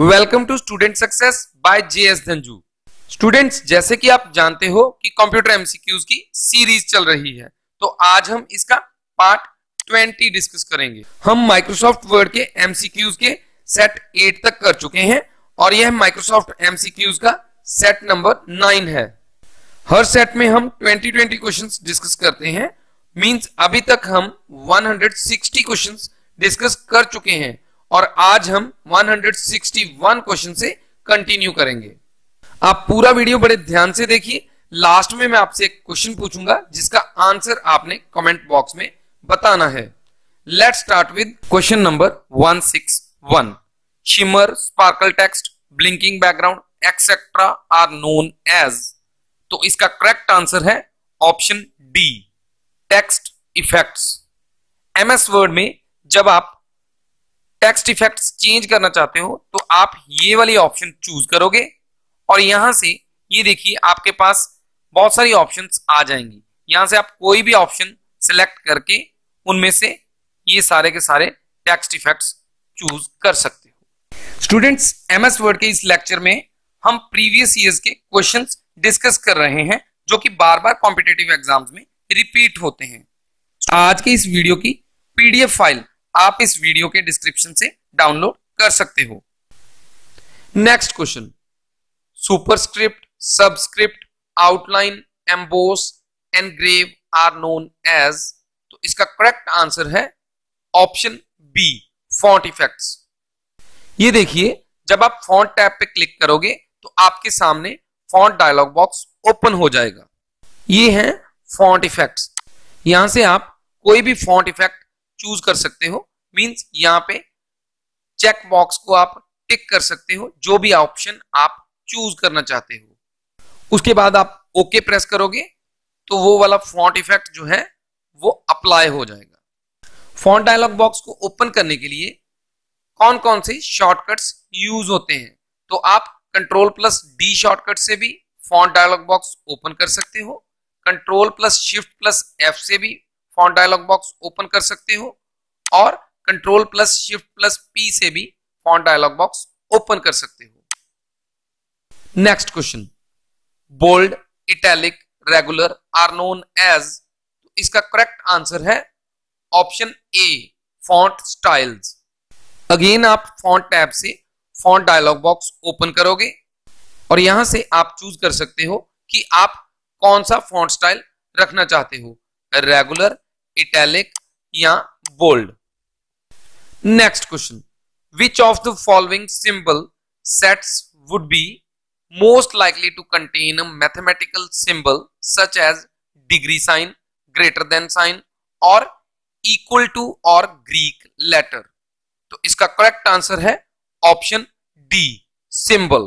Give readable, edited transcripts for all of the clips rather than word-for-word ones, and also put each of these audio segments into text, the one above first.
Welcome to student success by JS Dhanju. Students, जैसे कि आप जानते हो कि कंप्यूटर एमसीक्यूज की सीरीज चल रही है, तो आज हम इसका पार्ट 20 डिस्कस करेंगे। हम माइक्रोसॉफ्ट वर्ड के एमसीक्यूज के सेट 8 तक कर चुके हैं और यह माइक्रोसॉफ्ट एमसीक्यूज का सेट नंबर 9 है। हर सेट में हम 20 क्वेश्चंस डिस्कस करते हैं। मींस अभी तक हम 160 क्वेश्चंस डिस्कस कर चुके हैं और आज हम 161 क्वेश्चन से कंटिन्यू करेंगे। आप पूरा वीडियो बड़े ध्यान से देखिए। लास्ट में मैं आपसे एक क्वेश्चन पूछूंगा जिसका आंसर आपने कमेंट बॉक्स में बताना है। Let's start with question number 161। Shimmer, sparkle text, blinking background etcetera are known as. तो इसका करेक्ट आंसर है option D, text effects. MS Word में जब आप टेक्स्ट इफेक्ट्स चेंज करना चाहते हो तो आप ये वाली ऑप्शन चूज करोगे और यहां से ये देखिए आपके पास बहुत सारी ऑप्शंस आ जाएंगी। यहां से आप कोई भी ऑप्शन सिलेक्ट करके उनमें से ये सारे के सारे टेक्स्ट इफेक्ट्स चूज कर सकते हो। स्टूडेंट्स, एमएस वर्ड के इस लेक्चर में हम प्रीवियस ईयर्स के क्वेश्चंस डिस्कस कर रहे हैं जो कि बार बार कॉम्पिटिटिव एग्जाम्स में रिपीट होते हैं। आज के इस वीडियो की पीडीएफ फाइल आप इस वीडियो के डिस्क्रिप्शन से डाउनलोड कर सकते हो। Next question, superscript, subscript, outline, emboss, engrave are known as. तो इसका करेक्ट आंसर है ऑप्शन बी, फॉन्ट इफेक्ट्स। ये देखिए, जब आप फॉन्ट टैब पे क्लिक करोगे तो आपके सामने फॉन्ट डायलॉग बॉक्स ओपन हो जाएगा। ये है फॉन्ट इफेक्ट्स। यहां से आप कोई भी फॉन्ट इफेक्ट चूज कर सकते हो। मींस यहां पे चेक बॉक्स को आप टिक कर सकते हो जो भी ऑप्शन आप चूज करना चाहते हो। उसके बाद आप ओके प्रेस करोगे तो वो वाला फॉन्ट इफेक्ट जो है वो अप्लाई हो जाएगा। फॉन्ट डायलॉग बॉक्स को ओपन करने के लिए कौन कौन से शॉर्टकट्स यूज होते हैं, तो आप Ctrl+D शॉर्टकट से भी फॉन्ट डायलॉग बॉक्स ओपन कर सकते हो। Ctrl+Shift+F से भी फॉन्ट डायलॉग बॉक्स ओपन कर सकते हो और Ctrl+Shift+P से भी फॉन्ट डायलॉग बॉक्स ओपन कर सकते हो। Next question, bold, italic, regular are known as. तो इसका करेक्ट आंसर है option A, font styles. Again आप फॉन्ट टैब से फॉन्ट डायलॉग बॉक्स ओपन करोगे और यहां से आप चूज कर सकते हो कि आप कौन सा फॉन्ट स्टाइल रखना चाहते हो, रेगुलर, इटैलिक या bold. Next question, which of the following symbol sets would be most likely to contain a mathematical symbol such as degree sign, greater than sign और इक्वल टू और Greek letter. तो इसका correct answer है option D, symbol.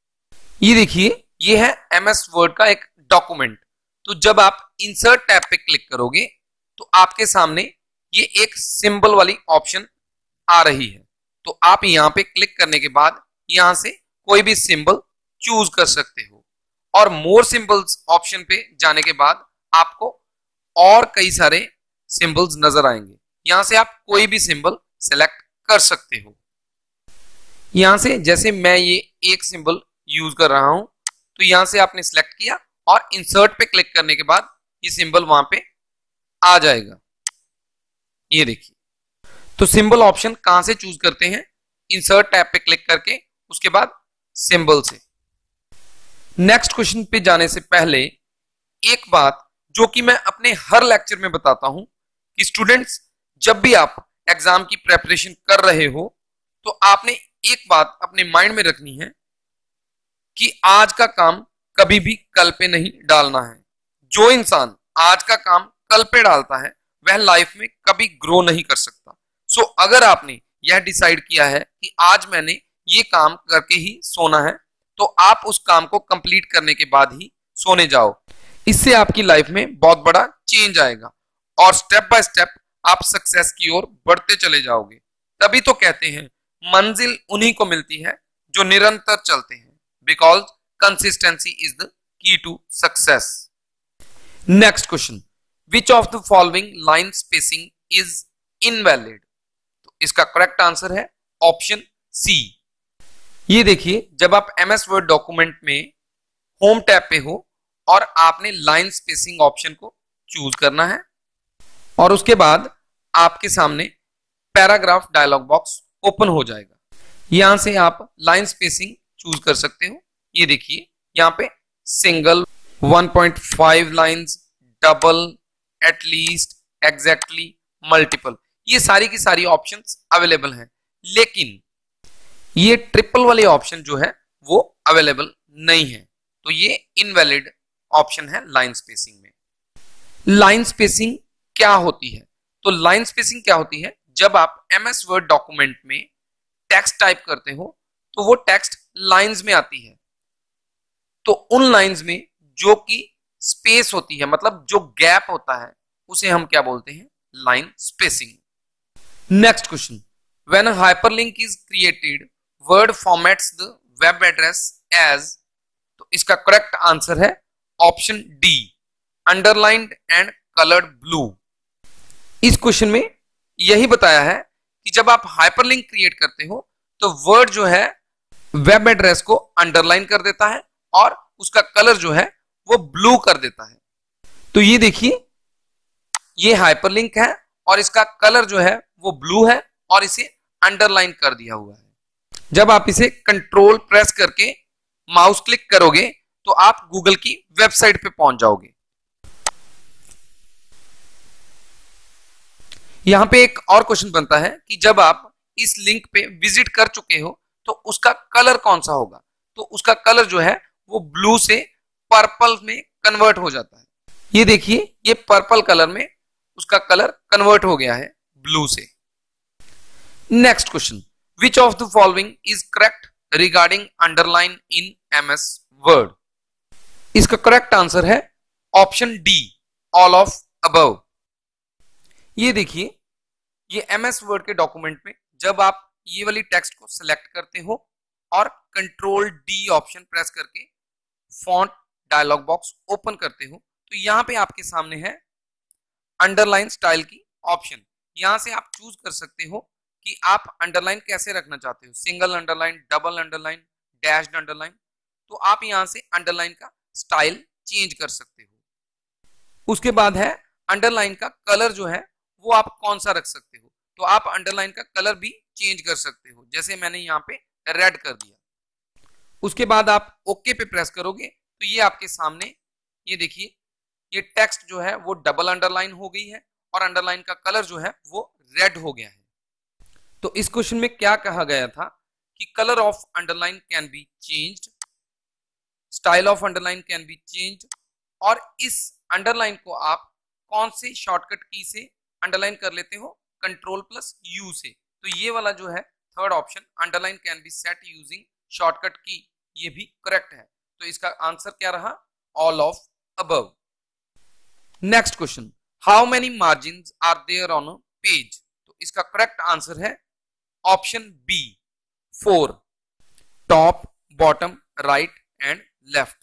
ये देखिए, ये है MS word का एक डॉक्यूमेंट। तो जब आप इंसर्ट टैब पे क्लिक करोगे तो आपके सामने ये एक सिंबल वाली ऑप्शन आ रही है। तो आप यहां पे क्लिक करने के बाद यहां से कोई भी सिंबल चूज कर सकते हो और मोर सिंबल्स ऑप्शन पे जाने के बाद आपको और कई सारे सिंबल्स नजर आएंगे। यहां से आप कोई भी सिंबल सेलेक्ट कर सकते हो। यहां से जैसे मैं ये एक सिंबल यूज कर रहा हूं तो यहां से आपने सिलेक्ट किया और इंसर्ट पे क्लिक करने के बाद ये सिंबल वहां पे आ जाएगा। ये देखिए, तो सिंबल ऑप्शन कहां से चूज करते हैं, इंसर्ट टैब पे क्लिक करके, उसके बाद सिंबल से। नेक्स्ट क्वेश्चन पे जाने से पहले एक बात जो कि मैं अपने हर लेक्चर में बताता हूं कि स्टूडेंट्स, जब भी आप एग्जाम की प्रेपरेशन कर रहे हो तो आपने एक बात अपने माइंड में रखनी है कि आज का काम कभी भी कल पे नहीं डालना है। जो इंसान आज का काम कल पे डालता है वह लाइफ में कभी ग्रो नहीं कर सकता। सो अगर आपने यह डिसाइड किया है कि आज मैंने ये काम करके ही सोना है तो आप उस काम को कंप्लीट करने के बाद ही सोने जाओ। इससे आपकी लाइफ में बहुत बड़ा चेंज आएगा और स्टेप बाय स्टेप आप सक्सेस की ओर बढ़ते चले जाओगे। तभी तो कहते हैं मंजिल उन्हीं को मिलती है जो निरंतर चलते हैं, because consistency is the key to success. Next question, which of the following line spacing is invalid. तो इसका करेक्ट आंसर है ऑप्शन सी, ये देखिए, जब आप MS वर्ड डॉक्यूमेंट में होम टैब पे हो और आपने लाइन स्पेसिंग ऑप्शन को चूज करना है और उसके बाद आपके सामने पैराग्राफ डायलॉग बॉक्स ओपन हो जाएगा। यहां से आप लाइन स्पेसिंग चूज कर सकते हो। ये देखिए, यहां पे single, 1.5 lines, double, at least, exactly, multiple, ये सारी की सारी ऑप्शंस अवेलेबल हैं। लेकिन ये ट्रिपल वाले ऑप्शन जो है वो अवेलेबल नहीं है, तो ये इनवैलिड ऑप्शन है लाइन स्पेसिंग में। लाइन स्पेसिंग क्या होती है? तो लाइन स्पेसिंग क्या होती है, जब आप MS वर्ड डॉक्यूमेंट में टेक्स्ट टाइप करते हो तो वो टेक्स्ट लाइंस में आती है, तो उन लाइंस में जो कि स्पेस होती है, मतलब जो गैप होता है, उसे हम क्या बोलते हैं? Line spacing. Next question, when a hyperlink is created, Word formats the web address as, तो इसका करेक्ट आंसर है option D, underlined and coloured blue. इस क्वेश्चन में यही बताया है कि जब आप हाइपरलिंक क्रिएट करते हो तो वर्ड जो है वेब एड्रेस को अंडरलाइन कर देता है और उसका कलर जो है वो ब्लू कर देता है। तो ये देखिए, ये हाइपरलिंक है और इसका कलर जो है वो ब्लू है और इसे अंडरलाइन कर दिया हुआ है। जब आप इसे कंट्रोल प्रेस करके माउस क्लिक करोगे तो आप गूगल की वेबसाइट पे पहुंच जाओगे। यहां पे एक और क्वेश्चन बनता है कि जब आप इस लिंक पे विजिट कर चुके हो तो उसका कलर कौन सा होगा? तो उसका कलर जो है वो ब्लू से पर्पल में कन्वर्ट हो जाता है। ये देखिए, ये पर्पल कलर में उसका कलर कन्वर्ट हो गया है ब्लू से। Next question, which of the following is correct regarding underline in MS Word? इसका करेक्ट आंसर है option D, all of above. ये देखिए, ये MS वर्ड के डॉक्यूमेंट में जब आप ये वाली टेक्स्ट को सिलेक्ट करते हो और कंट्रोल D ऑप्शन प्रेस करके फॉन्ट डायलॉग बॉक्स ओपन करते हो तो यहां पे आपके सामने है अंडरलाइन स्टाइल की ऑप्शन। यहां से आप चूज कर सकते हो कि आप अंडरलाइन कैसे रखना चाहते हो, single underline, double underline, dashed underline. तो आप यहां से अंडरलाइन का स्टाइल चेंज कर सकते हो। उसके बाद है अंडरलाइन का कलर जो है वो आप कौन सा रख सकते हो, तो आप अंडरलाइन का कलर भी चेंज कर सकते हो, जैसे मैंने यहाँ पे रेड कर दिया। उसके बाद आप ओके पे प्रेस करोगे तो ये आपके सामने, ये देखिए, ये टेक्स्ट जो है वो डबल अंडरलाइन हो गई है और अंडरलाइन का कलर जो है वो रेड हो गया है। तो इस क्वेश्चन में क्या कहा गया था कि colour of underline can be changed, style of underline can be changed, और इस अंडरलाइन को आप कौन से शॉर्टकट की से अंडरलाइन कर लेते हो? कंट्रोल प्लस यू से। तो ये वाला जो है third option, underline can be set using shortcut key, ये भी करेक्ट है। तो इसका आंसर क्या रहा? All of above. Next question, how many margins are there on a page? तो इसका करेक्ट आंसर है option B, 4, top, bottom, right and left.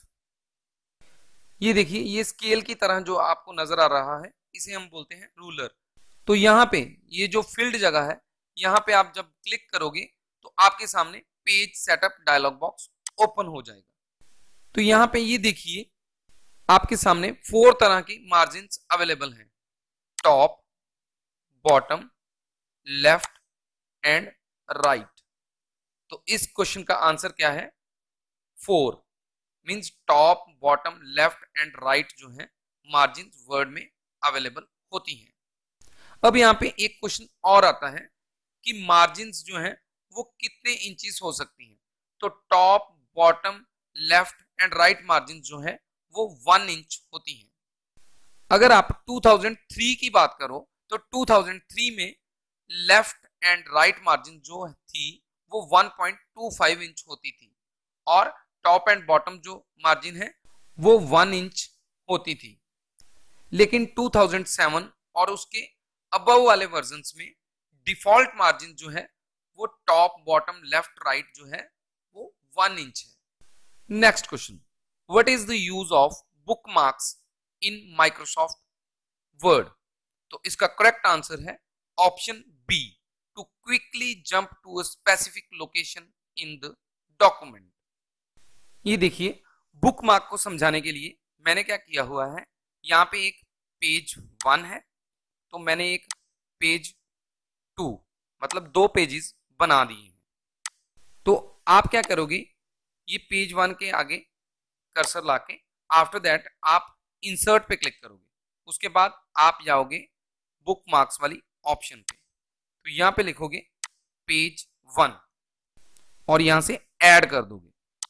ये देखिए, ये स्केल की तरह जो आपको नजर आ रहा है इसे हम बोलते हैं रूलर। तो यहाँ पे ये जो फील्ड जगह है, यहाँ पे आप जब क्लिक करोगे तो आपके सामने page setup dialog box open हो जाएगा। तो यहाँ पे ये देखिए, आपके सामने 4 तरह की मार्जिन्स अवेलेबल हैं, top, bottom, left and right. तो इस क्वेश्चन का आंसर क्या है? 4 means top, bottom, left and right जो है मार्जिन्स वर्ड में अवेलेबल होती हैं। अब यहाँ पे एक क्वेश्चन और आता है कि मार्जिन्स जो हैं वो कितने इंचेस हो सकती हैं? तो top, bottom, left and right margin जो है वो 1 इंच होती हैं। अगर आप 2003 की बात करो तो 2003 में लेफ्ट एंड राइट मार्जिन जो थी वो 1.25 इंच होती थी और टॉप एंड बॉटम जो मार्जिन है वो 1 इंच होती थी। लेकिन 2007 और उसके अबव वाले वर्जन्स में डिफॉल्ट मार्जिन जो है वो टॉप, बॉटम, लेफ्ट, राइट जो है वो 1 इंच है। Next question, what is the use of bookmarks in Microsoft Word? तो इसका करेक्ट आंसर है option B, to quickly jump to a specific location in the document. ये देखिए, बुक मार्क को समझाने के लिए मैंने क्या किया हुआ है, यहाँ पे एक पेज 1 है, तो मैंने एक पेज 2 मतलब 2 पेजेस बना दिए हैं। तो आप क्या करोगे, ये पेज 1 के आगे कर्सर लाके आफ्टर दैट आप इंसर्ट पे क्लिक करोगे, उसके बाद आप जाओगे बुक मार्क्स वाली ऑप्शन पे, तो यहां पे लिखोगे पेज 1 और यहां से ऐड कर दोगे,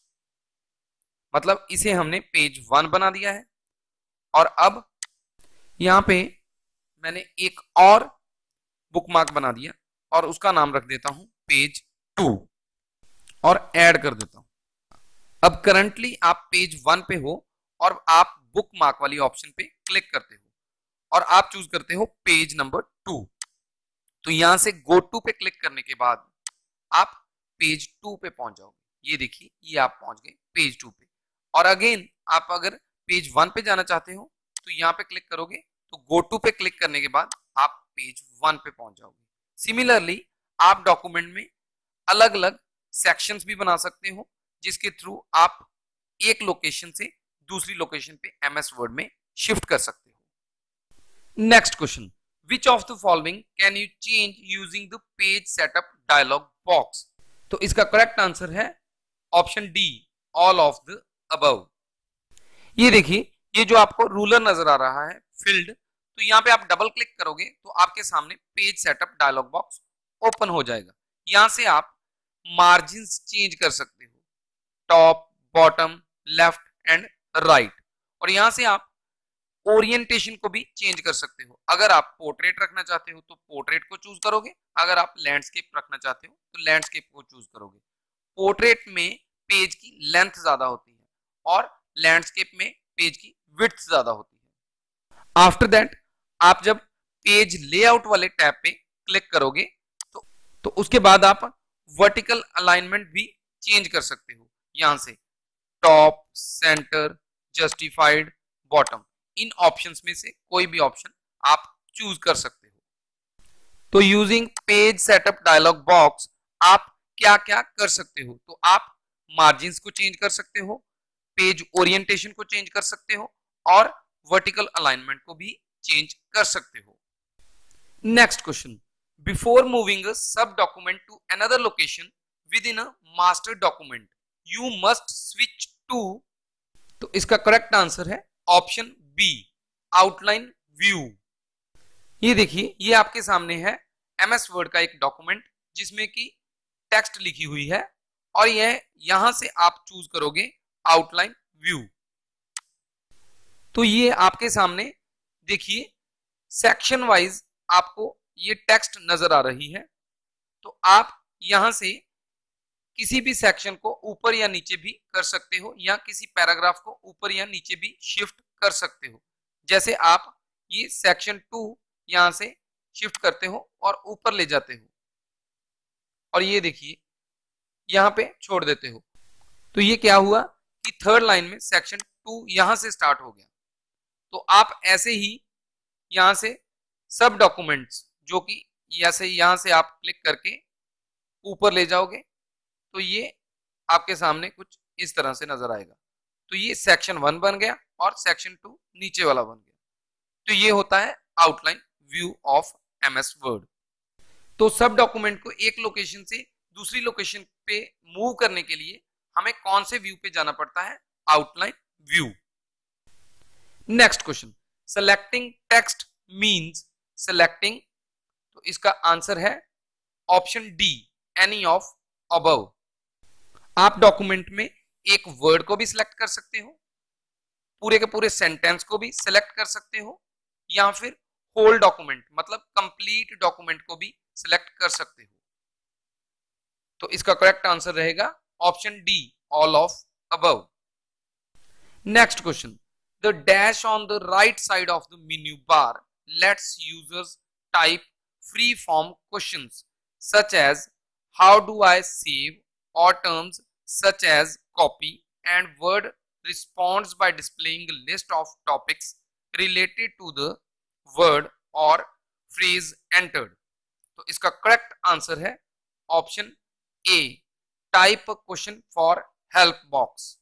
मतलब इसे हमने पेज 1 बना दिया है। और अब यहां पे मैंने एक और बुक मार्क बना दिया और उसका नाम रख देता हूं पेज 2 और ऐड कर देता हूं। अब करंटली आप पेज 1 पे हो और आप बुक मार्क वाली ऑप्शन पे क्लिक करते हो और आप चूज करते हो पेज नंबर 2। तो यहां से गो टू पे क्लिक करने के बाद आप पेज 2 पे पहुंच जाओगे। ये देखिए, ये आप पहुंच गए पेज 2 पे। और अगेन आप अगर पेज 1 पे जाना चाहते हो तो यहां पे क्लिक करोगे, तो गो टू पे क्लिक करने के बाद आप पेज 1 पे पहुंच जाओगे। सिमिलरली आप डॉक्यूमेंट में अलग अलग सेक्शंस भी बना सकते हो, जिसके थ्रू आप एक लोकेशन से दूसरी लोकेशन पे एमएस वर्ड में शिफ्ट कर सकते हो। Next question, which of the following can you change using the page setup dialog box? तो इसका करेक्ट आंसर है option D, all of the above. ये देखिए, ये जो आपको रूलर नजर आ रहा है फील्ड, तो यहाँ पे आप डबल क्लिक करोगे तो आपके सामने page setup dialog box open हो जाएगा। यहां से आप मार्जिन्स चेंज कर सकते हो, top, bottom, left and right. और यहां से आप ओरिएंटेशन को भी चेंज कर सकते हो। अगर आप पोर्ट्रेट रखना चाहते हो तो पोर्ट्रेट को चूज करोगे, अगर आप लैंडस्केप रखना चाहते हो तो लैंडस्केप को चूज करोगे। पोर्ट्रेट में पेज की लेंथ ज्यादा होती है और लैंडस्केप में पेज की विड्थ ज्यादा होती है। आफ्टर दैट आप जब पेज लेआउट वाले टैब पे क्लिक करोगे तो उसके बाद आप वर्टिकल अलाइनमेंट भी चेंज कर सकते हो। यहां से टॉप, सेंटर, जस्टिफाइड, बॉटम, इन ऑप्शंस में से कोई भी ऑप्शन आप चूज कर सकते हो। तो using page setup dialog box आप क्या क्या कर सकते हो, तो आप मार्जिन्स को चेंज कर सकते हो, पेज ओरिएंटेशन को चेंज कर सकते हो और वर्टिकल अलाइनमेंट को भी चेंज कर सकते हो। Next question, before moving a sub document to another location within a master document you must switch to. तो इसका करेक्ट आंसर है ऑप्शन बी, आउटलाइन व्यू। ये देखिए, ये आपके सामने है एमएस वर्ड का एक डॉक्यूमेंट जिसमें कि टेक्स्ट लिखी हुई है और यह यहां से आप चूज करोगे आउटलाइन व्यू। तो ये आपके सामने देखिए, सेक्शन वाइज आपको ये टेक्स्ट नजर आ रही है। तो आप यहां से किसी भी सेक्शन को ऊपर या नीचे भी कर सकते हो या किसी पैराग्राफ को ऊपर या नीचे भी शिफ्ट कर सकते हो। जैसे आप ये सेक्शन 2 यहां से शिफ्ट करते हो और ऊपर ले जाते हो और ये देखिए यहां पे छोड़ देते हो, तो ये क्या हुआ कि थर्ड लाइन में सेक्शन 2 यहां से स्टार्ट हो गया। तो आप ऐसे ही यहां से सब डॉक्यूमेंट्स जो कि ऐसे यहां से आप क्लिक करके ऊपर ले जाओगे तो ये आपके सामने कुछ इस तरह से नजर आएगा। तो ये सेक्शन 1 बन गया और सेक्शन 2 नीचे वाला बन गया। तो ये होता है outline view of MS Word. तो सब डॉक्यूमेंट को एक लोकेशन से दूसरी लोकेशन पे मूव करने के लिए हमें कौन से व्यू पे जाना पड़ता है, outline view. Next question, selecting text means selecting. तो इसका आंसर है option D, any of above. आप डॉक्यूमेंट में एक वर्ड को भी सिलेक्ट कर सकते हो, पूरे के पूरे सेंटेंस को भी सिलेक्ट कर सकते हो या फिर होल डॉक्यूमेंट मतलब कंप्लीट डॉक्यूमेंट को भी सिलेक्ट कर सकते हो। तो इसका करेक्ट आंसर रहेगा option D, all of above. Next question, the dash on the right side of the menu bar lets users type free form questions such as how do I save, or terms such as copy, and word responds by displaying a list of topics related to the word or phrase entered। तो इसका correct answer है option A, type question for help box.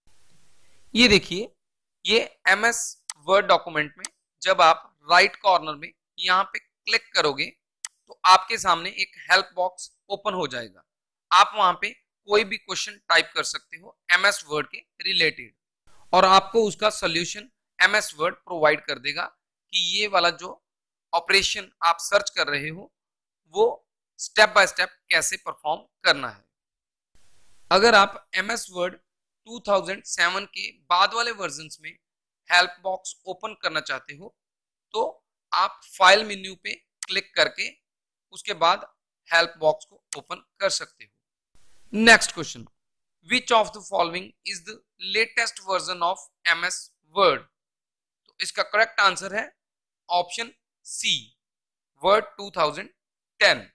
ये देखिए, ये MS word document में जब आप right corner में यहाँ पे क्लिक करोगे तो आपके सामने एक हेल्प बॉक्स ओपन हो जाएगा। आप वहां पे कोई भी क्वेश्चन टाइप कर सकते हो एमएस वर्ड के रिलेटेड, और आपको उसका सॉल्यूशन एमएस वर्ड प्रोवाइड कर देगा कि ये वाला जो ऑपरेशन आप सर्च कर रहे हो वो स्टेप बाय स्टेप कैसे परफॉर्म करना है। अगर आप एमएस वर्ड 2007 के बाद वाले वर्जन्स में हेल्प बॉक्स ओपन करना चाहते हो तो आप फाइल मेन्यू पे क्लिक करके उसके बाद हेल्प बॉक्स को ओपन कर सकते हो। Next question, which of the following is the latest version of MS Word? तो इसका करेक्ट आंसर है ऑप्शन सी, वर्ड 2010।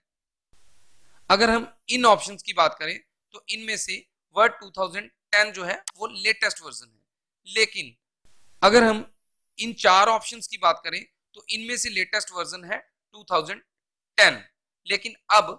अगर हम इन ऑप्शंस की बात करें तो इनमें से वर्ड 2010 जो है वो लेटेस्ट वर्जन है, लेकिन अगर हम इन चार ऑप्शंस की बात करें तो इनमें से लेटेस्ट वर्जन है 2010, लेकिन अब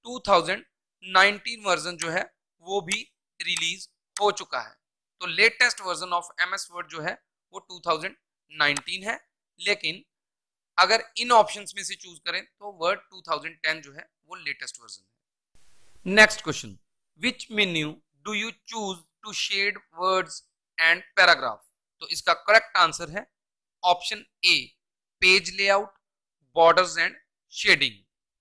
2019 वर्जन जो है वो भी रिलीज हो चुका है। तो latest version of MS Word जो है वो 2019 है, लेकिन अगर इन ऑप्शंस में से चूज करें तो वर्ड 2010 जो है वो लेटेस्ट वर्जन है। Next question, which menu do you choose to shade words and paragraph? तो इसका करेक्ट आंसर है option A, page layout, borders and shading.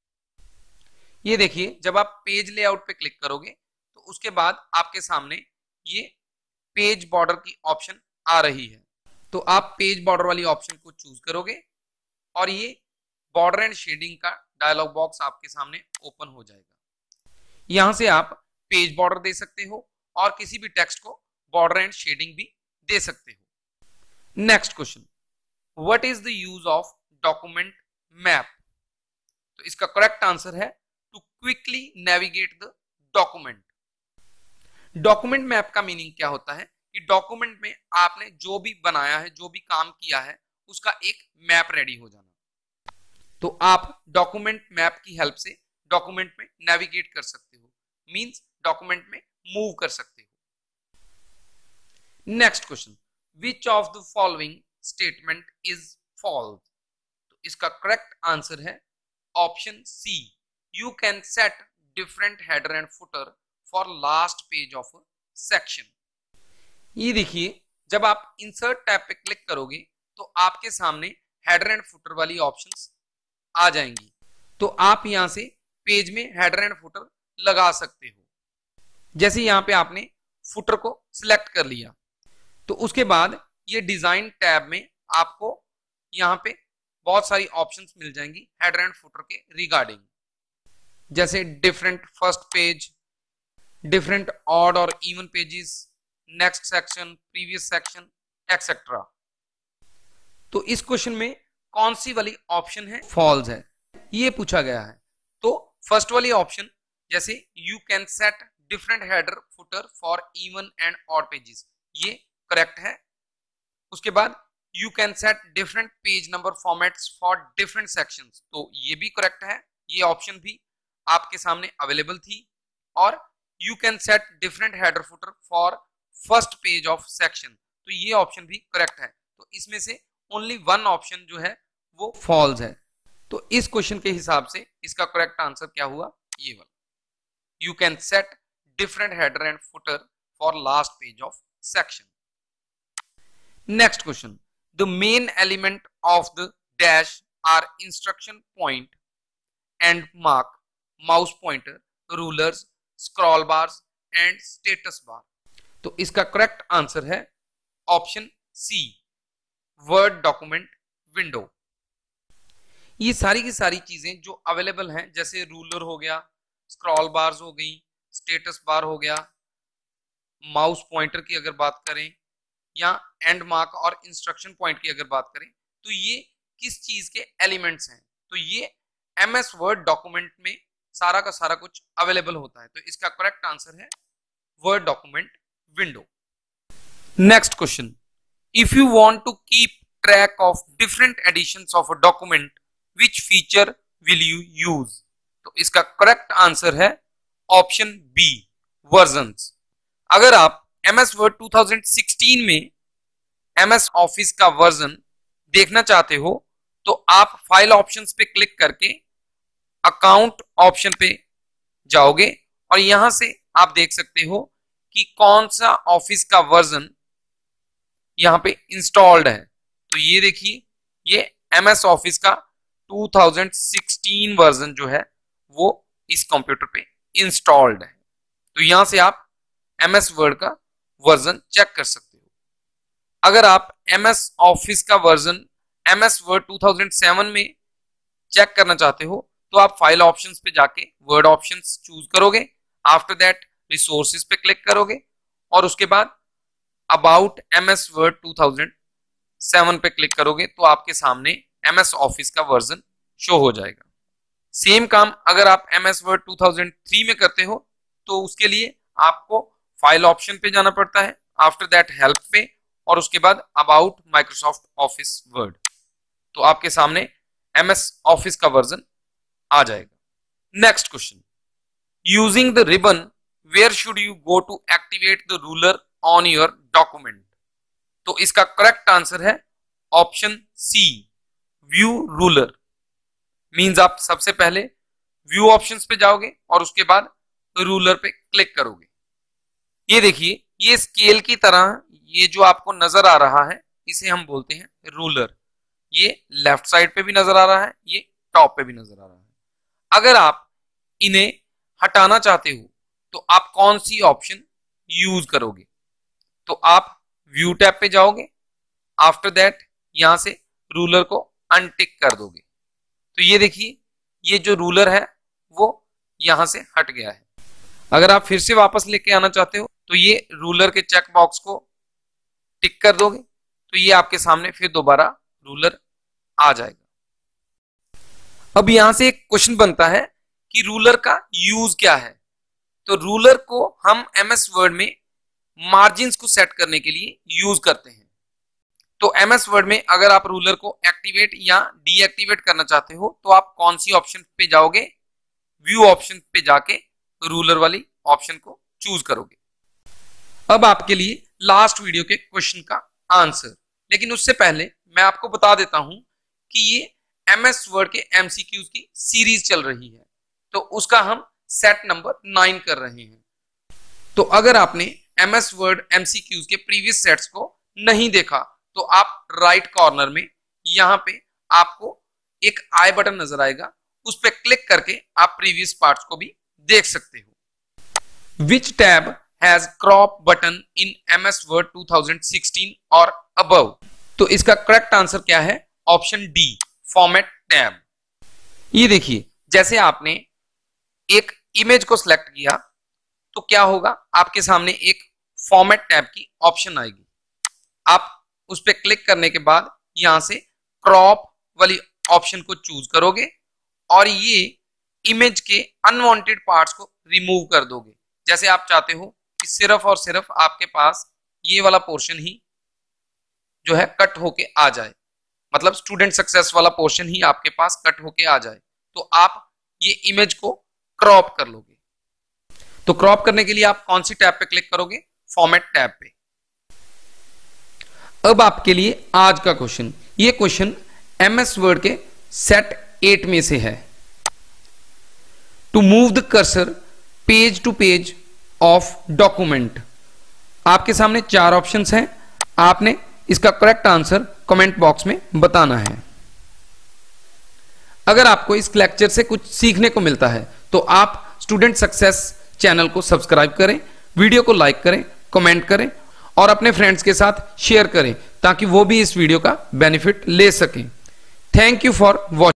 ये देखिए, जब आप पेज लेआउट पे क्लिक करोगे तो उसके बाद आपके सामने ये पेज बॉर्डर की ऑप्शन आ रही है, तो आप पेज बॉर्डर वाली ऑप्शन को चूज करोगे और ये बॉर्डर एंड शेडिंग का डायलॉग बॉक्स आपके सामने ओपन हो जाएगा। यहां से आप पेज बॉर्डर दे सकते हो और किसी भी टेक्स्ट को बॉर्डर एंड शेडिंग भी दे सकते हो। Next question, what is the use of document map? तो इसका करेक्ट आंसर है to quickly navigate the document. Document map का मीनिंग क्या होता है कि डॉक्यूमेंट में आपने जो भी बनाया है, जो भी काम किया है, उसका एक मैप रेडी हो जाना। तो आप डॉक्यूमेंट मैप की हेल्प से डॉक्यूमेंट में नेविगेट कर सकते हो, मींस डॉक्यूमेंट में मूव कर सकते हो। Next question, which of the following statement is false? तो इसका करेक्ट आंसर है option C, you can set different header and footer for last page of a section. ये देखिए, जब आप इंसर्ट टैब पे क्लिक करोगे तो आपके सामने हेडर एंड फुटर वाली ऑप्शंस आ जाएंगी, तो आप यहां से पेज में हेडर एंड फुटर लगा सकते हो। जैसे यहां पे आपने फुटर को सिलेक्ट कर लिया तो उसके बाद ये डिजाइन टैब में आपको यहां पे बहुत सारी ऑप्शंस मिल जाएंगी हेडर एंड फुटर के रिगार्डिंग, जैसे different first page, different odd और even pages, next section, previous section, etcetera. तो इस क्वेश्चन में कौन सी वाली ऑप्शन है फॉल्स है, ये पूछा गया है। तो फर्स्ट वाली ऑप्शन, जैसे you can set different header footer for even and odd pages, ये करेक्ट है। उसके बाद you can set different page number formats for different sections, तो ये भी करेक्ट है, ये ऑप्शन भी आपके सामने अवेलेबल थी। और you can set different header footer for first page of section, तो ये ऑप्शन भी करेक्ट है। तो इसमें से ओनली वन ऑप्शन जो है वो फॉल्स है। तो इस क्वेश्चन के हिसाब से इसका करेक्ट आंसर क्या हुआ, ये वाला, you can set different header and footer for last page of section. Next question, the main element of the dash are instruction point, and mark, mouse pointer, rulers, scroll bars and status bar. तो इसका correct answer है option C, word document window. ये सारी की सारी चीजें जो available हैं, जैसे रूलर हो गया, स्क्रॉल बार्स हो गई, स्टेटस बार हो गया, माउस पॉइंटर की अगर बात करें, या एंड मार्क और इंस्ट्रक्शन पॉइंट की अगर बात करें, तो ये किस चीज के एलिमेंट्स हैं? तो ये एमएस वर्ड डॉक्यूमेंट में सारा का सारा कुछ अवेलेबल होता है। तो इसका करेक्ट आंसर है word document window. Next question, if you want to keep track of different editions of a document, which feature will you use? तो इसका करेक्ट आंसर है ऑप्शन बी, वर्जन्स। अगर आप MS वर्ड 2016 में MS office का version देखना चाहते हो तो आप फाइल ऑप्शंस पे क्लिक करके अकाउंट ऑप्शन पे जाओगे और यहां से आप देख सकते हो कि कौन सा ऑफिस का वर्जन यहां पे इंस्टॉल्ड है। तो ये देखिए, ये MS ऑफिस का 2016 वर्जन जो है वो इस कंप्यूटर पे इंस्टॉल्ड है। तो यहां से आप MS वर्ड का वर्जन चेक कर सकते हो। अगर आप MS ऑफिस का वर्जन MS वर्ड 2007 में चेक करना चाहते हो तो आप फाइल ऑप्शंस पे जाके वर्ड ऑप्शंस चूज करोगे, आफ्टर दैट रिसोर्सेज पे क्लिक करोगे और उसके बाद अबाउट MS वर्ड 2007 पे क्लिक करोगे तो आपके सामने MS ऑफिस का वर्जन शो हो जाएगा। सेम काम अगर आप MS वर्ड 2003 में करते हो तो उसके लिए आपको फाइल ऑप्शन पे जाना पड़ता है, आफ्टर दैट हेल्प पे और उसके बाद अबाउट माइक्रोसॉफ्ट ऑफिस वर्ड। तो आपके सामने MS ऑफिस का वर्जन आ जाएगा। Next question, using the ribbon where should you go to activate the ruler on your document. तो इसका करेक्ट आंसर है ऑप्शन सी, व्यू रूलर। मींस आप सबसे पहले व्यू ऑप्शंस पे जाओगे और उसके बाद रूलर पे क्लिक करोगे। ये देखिए, ये स्केल की तरह ये जो आपको नजर आ रहा है इसे हम बोलते हैं रूलर। ये लेफ्ट साइड पे भी नजर आ रहा है, ये टॉप पे भी नजर आ रहा है। अगर आप इन्हें हटाना चाहते हो तो आप कौन सी ऑप्शन यूज करोगे? तो आप व्यू टैब पे जाओगे, आफ्टर दैट यहां से रूलर को अनटिक कर दोगे। तो ये देखिए, ये जो रूलर है वो यहां से हट गया है। अगर आप फिर से वापस लेके आना चाहते हो तो ये रूलर के चेक बॉक्स को टिक कर दोगे तो ये आपके सामने फिर दोबारा रूलर आ जाएगा। अब यहां से एक क्वेश्चन बनता है कि रूलर का यूज क्या है। तो रूलर को हम MS वर्ड में मार्जिन्स को सेट करने के लिए यूज करते हैं। तो MS वर्ड में अगर आप रूलर को एक्टिवेट या डीएक्टिवेट करना चाहते हो तो आप कौन सी ऑप्शन पे जाओगे? व्यू ऑप्शन पे जाके रूलर वाली ऑप्शन को चूज करोगे। अब आपके लिए लास्ट वीडियो के क्वेश्चन का आंसर, लेकिन उससे पहले मैं आपको बता देता हूं कि ये MS वर्ड के MCQs की सीरीज चल रही है, तो उसका हम सेट नंबर 9 कर रहे हैं। तो अगर आपने MS वर्ड MCQs के प्रीवियस सेट्स को नहीं देखा तो आप राइट कॉर्नर में यहां पे आपको एक आई बटन नजर आएगा, उस पर क्लिक करके आप प्रीवियस पार्ट्स को भी देख सकते हो। Which tab has crop button in MS word 2016 और अबव? तो इसका करेक्ट आंसर क्या है? Option D, format tab. ये देखिए, जैसे आपने एक इमेज को सिलेक्ट किया तो क्या होगा, आपके सामने एक फॉर्मेट टैब की ऑप्शन आएगी। आप उस पर क्लिक करने के बाद यहां से क्रॉप वाली ऑप्शन को चूज करोगे और ये इमेज के अनवांटेड पार्ट्स को रिमूव कर दोगे। जैसे आप चाहते हो कि सिर्फ और सिर्फ आपके पास ये वाला पोर्शन ही जो है कट होके आ जाए, मतलब स्टूडेंट सक्सेस वाला पोर्शन ही आपके पास कट होके आ जाए, तो आप ये इमेज को क्रॉप कर लोगे। तो क्रॉप करने के लिए आप कौन सी टैब पे क्लिक करोगे? फॉर्मेट टैब पे। अब आपके लिए आज का क्वेश्चन, ये क्वेश्चन MS वर्ड के सेट 8 में से है। To move the cursor page to page of document. आपके सामने 4 ऑप्शंस हैं, आपने इसका करेक्ट आंसर कमेंट बॉक्स में बताना है। अगर आपको इस लेक्चर से कुछ सीखने को मिलता है तो आप स्टूडेंट सक्सेस चैनल को सब्सक्राइब करें, वीडियो को लाइक करें, कमेंट करें और अपने फ्रेंड्स के साथ शेयर करें ताकि वो भी इस वीडियो का बेनिफिट ले सकें। Thank you for watching.